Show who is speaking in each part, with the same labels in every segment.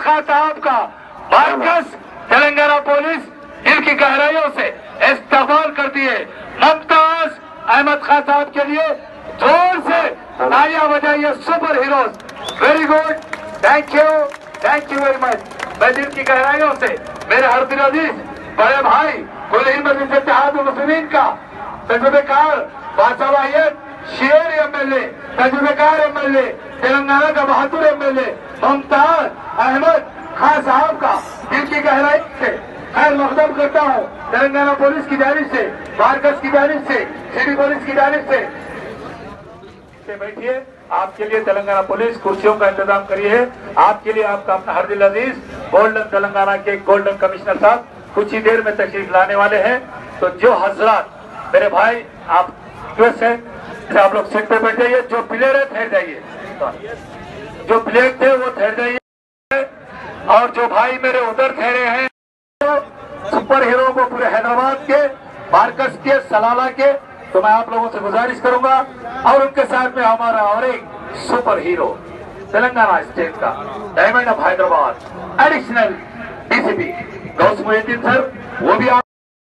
Speaker 1: खान साहब का मरकज तेलंगाना पुलिस दिल की गहराइयों से इस्तेमाल करती है। मुमताज अहमद खान साहब के लिए जोर से तालियां बजाइए। Super heroes, very good, thank you very much. मैं दिल की गहराइयों से मेरे हर दिल अजीज बड़े भाई कुल मजलिस इत्तेहाद मुस्लिमीन का तजुर्बेकार बासलाहियत शेर एमएलए, तजुर्बेकार एमएलए, तेलंगाना का बहादुर एमएलए मुमताज अहमद खान साहब का दिल की गहराई से खैर मकदम करता हूँ। तेलंगाना पुलिस की जानिब से, मार्कस की जानिब से, सिटी पुलिस की जानिब से बैठिए। आपके लिए तेलंगाना पुलिस कुर्सियों का इंतजाम करी है। आपके लिए आपका अपना हर दिल अजीज गोल्डन तेलंगाना के गोल्डन कमिश्नर साहब कुछ ही देर में तशरीफ लाने वाले हैं। तो जो हजरात मेरे भाई आप रिक्वेस्ट है आप लोग सीट पे बैठ जाइए। जो प्लेयर है ठहर जाइए, जो प्लेयर थे वो ठहर जाइए। और जो भाई मेरे उधर ठहरे हैं तो सुपर हीरो को पूरे हैदराबाद के, मार्कस के, सलाला के, तो मैं आप लोगों से गुजारिश करूंगा। और उनके साथ में हमारा और एक सुपर हीरो तेलंगाना स्टेट का diamond of Hyderabad additional DCP Ghouse Mohiuddin sir, वो भी आप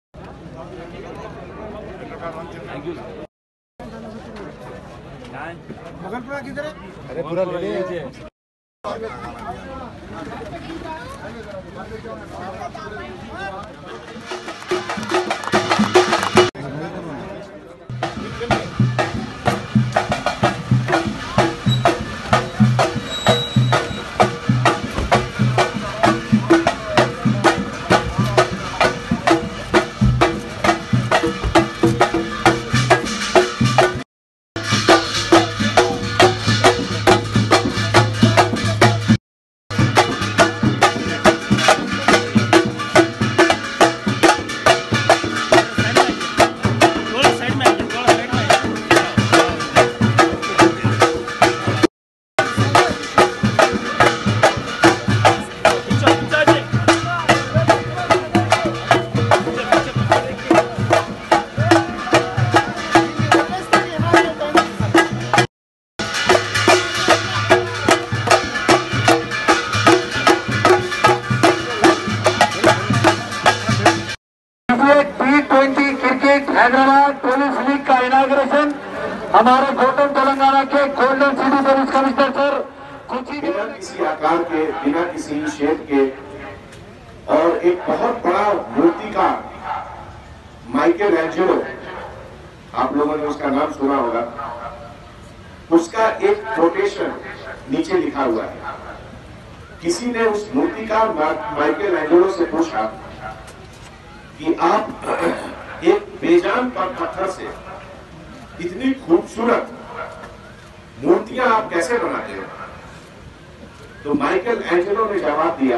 Speaker 2: मगलपुरा किधर है?
Speaker 3: अरे पूरा ले लीजिए।
Speaker 1: T20 cricket Hyderabad police league का इनाग्रेशन हमारे गोल्डन तेलंगाना के golden city police commissioner sir कुछ ही
Speaker 4: बिना किसी आकार के, बिना किसी शेप के और एक बहुत बड़ा मूर्तिकार माइकल एंजेलो, आप लोगों ने उसका नाम सुना होगा, उसका एक कोटेशन नीचे लिखा हुआ है। किसी ने उस मूर्तिकार माइकल एंजेलो से पूछा कि आप एक बेजान पत्थर से इतनी खूबसूरत मूर्तियां आप कैसे बनाते हो? तो माइकल एंजेलो ने जवाब दिया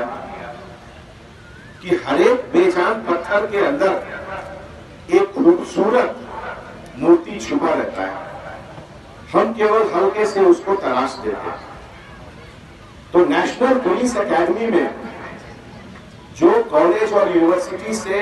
Speaker 4: कि हर एक बेजान पत्थर के अंदर एक खूबसूरत मूर्ति छुपा रहता है, हम केवल हल्के से उसको तलाश देते हैं। तो नेशनल पुलिस एकेडमी में जो कॉलेज और यूनिवर्सिटी से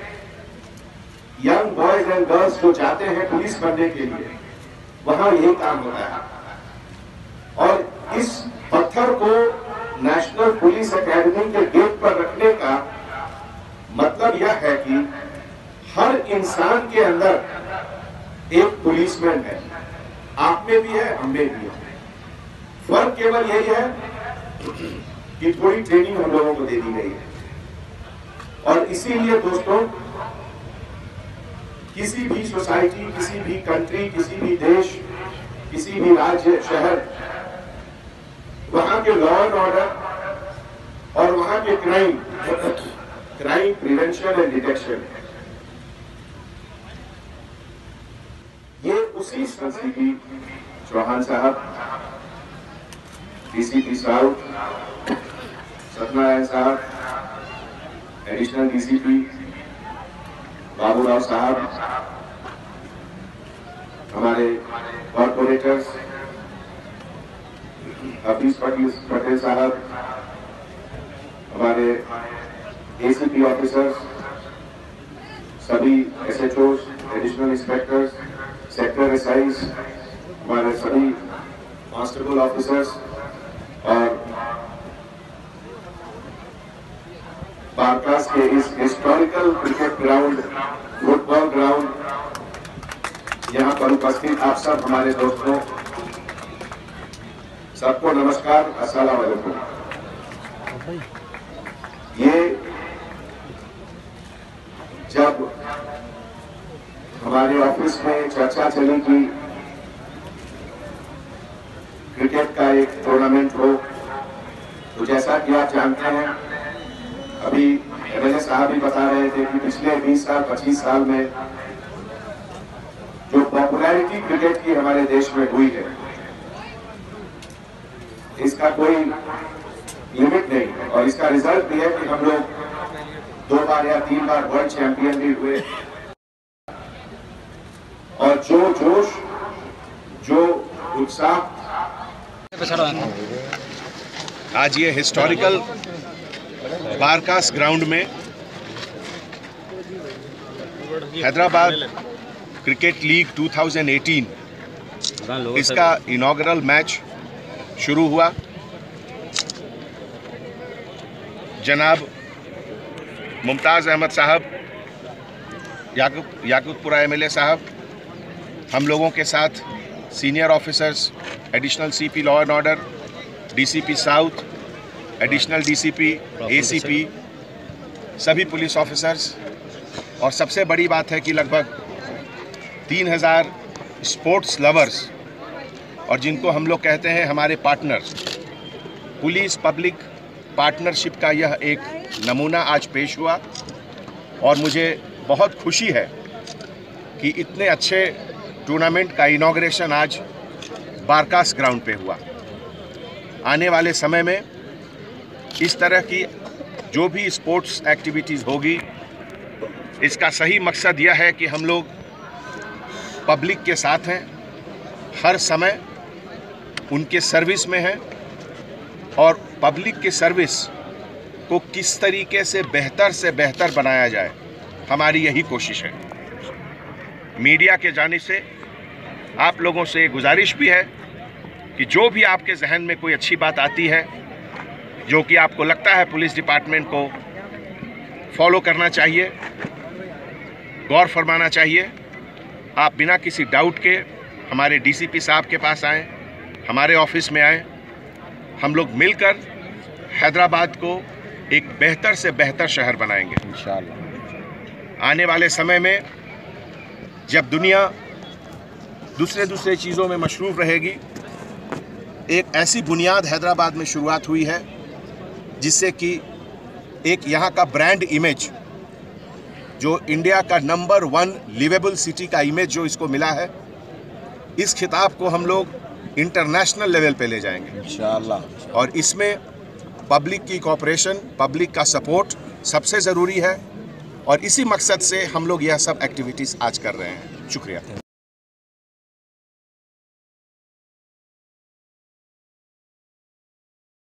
Speaker 4: यंग बॉयज एंड गर्ल्स जो जाते हैं पुलिस बनने के लिए, वहां यही काम होता है। और इस पत्थर को नेशनल पुलिस एकेडमी के गेट पर रखने का मतलब यह है कि हर इंसान के अंदर एक पुलिसमैन है। आप में भी है, हम में भी है। फर्क केवल यही है कि थोड़ी ट्रेनिंग हम लोगों को दे दी गई है। और इसीलिए दोस्तों, किसी भी सोसाइटी, किसी भी कंट्री, किसी भी देश, किसी भी राज्य, शहर, वहां के लॉ एंड ऑर्डर और वहां के क्राइम प्रिवेंशन एंड डिटेक्शन, ये उसी संस्कृति चौहान साहब, डीसीपी साउथ सत्यनारायण साहब, एडिशनल डीसीपी बाबूराव साहब, हमारे कॉर्पोरेटर्स हफीज पटेल साहब, हमारे एसीपी ऑफिसर्स, सभी SHO, additional inspectors, sector SIs, हमारे सभी कांस्टेबल ऑफिसर्स और बारकास के इस historical cricket ground, football ground, यहाँ पर उपस्थित आप सब हमारे दोस्तों, सबको नमस्कार, अस्सलाम वालेकुम। ये जब हमारे ऑफिस में चर्चा चली कि क्रिकेट का एक टूर्नामेंट हो, तो जैसा कि आप जानते हैं, अभी एमएलए साहब भी बता रहे थे कि पिछले 20 साल 25 साल में जो पॉपुलैरिटी क्रिकेट की हमारे देश में हुई है, इसका कोई लिमिट नहीं है। और इसका रिजल्ट भी है कि हम लोग 2 बार या 3 बार वर्ल्ड चैंपियन भी हुए। और जो जोश, जो उत्साह
Speaker 2: आज ये हिस्टोरिकल बारकास ग्राउंड में हैदराबाद क्रिकेट लीग 2018 इसका इनॉग्रल मैच शुरू हुआ। जनाब मुमताज़ अहमद साहब, याकूबपुरा एमएलए साहब, हम लोगों के साथ senior officers, additional CP law and order, DCP south, additional DCP, ACP, सभी पुलिस ऑफिसर्स, और सबसे बड़ी बात है कि लगभग 3000 स्पोर्ट्स लवर्स, और जिनको हम लोग कहते हैं हमारे पार्टनर्स, पुलिस पब्लिक पार्टनरशिप का यह एक नमूना आज पेश हुआ। और मुझे बहुत खुशी है कि इतने अच्छे टूर्नामेंट का इनॉग्रेशन आज बारकास ग्राउंड पे हुआ। आने वाले समय में इस तरह की जो भी स्पोर्ट्स एक्टिविटीज़ होगी, इसका सही मकसद यह है कि हम लोग पब्लिक के साथ हैं, हर समय उनके सर्विस में हैं, और पब्लिक की सर्विस को किस तरीके से बेहतर बनाया जाए, हमारी यही कोशिश है। मीडिया के जानिब से आप लोगों से गुजारिश भी है कि जो भी आपके जहन में कोई अच्छी बात आती है, जो कि आपको लगता है पुलिस डिपार्टमेंट को फॉलो करना चाहिए, गौर फरमाना चाहिए, आप बिना किसी डाउट के हमारे डीसीपी साहब के पास आएँ, हमारे ऑफिस में आएँ। हम लोग मिलकर हैदराबाद को एक बेहतर से बेहतर शहर बनाएंगे इंशाअल्लाह। आने वाले समय में जब दुनिया दूसरे चीज़ों में मशरूफ़ रहेगी, एक ऐसी बुनियाद हैदराबाद में शुरुआत हुई है जिससे कि एक यहाँ का ब्रांड इमेज, जो इंडिया का नंबर 1 लिवेबल सिटी का इमेज जो इसको मिला है, इस खिताब को हम लोग इंटरनेशनल लेवल पे ले जाएंगे इंशाअल्लाह। और इसमें पब्लिक की कोऑपरेशन, पब्लिक का सपोर्ट सबसे ज़रूरी है, और इसी मकसद से हम लोग यह सब एक्टिविटीज़ आज कर रहे हैं। शुक्रिया।